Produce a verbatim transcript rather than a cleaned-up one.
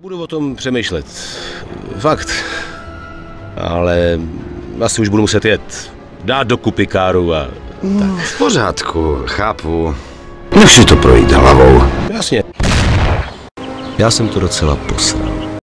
Budu o tom přemýšlet. Fakt. Ale asi už budu muset jet. Dát dokupy káru a... No, v pořádku, chápu. Nech si to projít hlavou. Jasně. Já jsem to docela posral.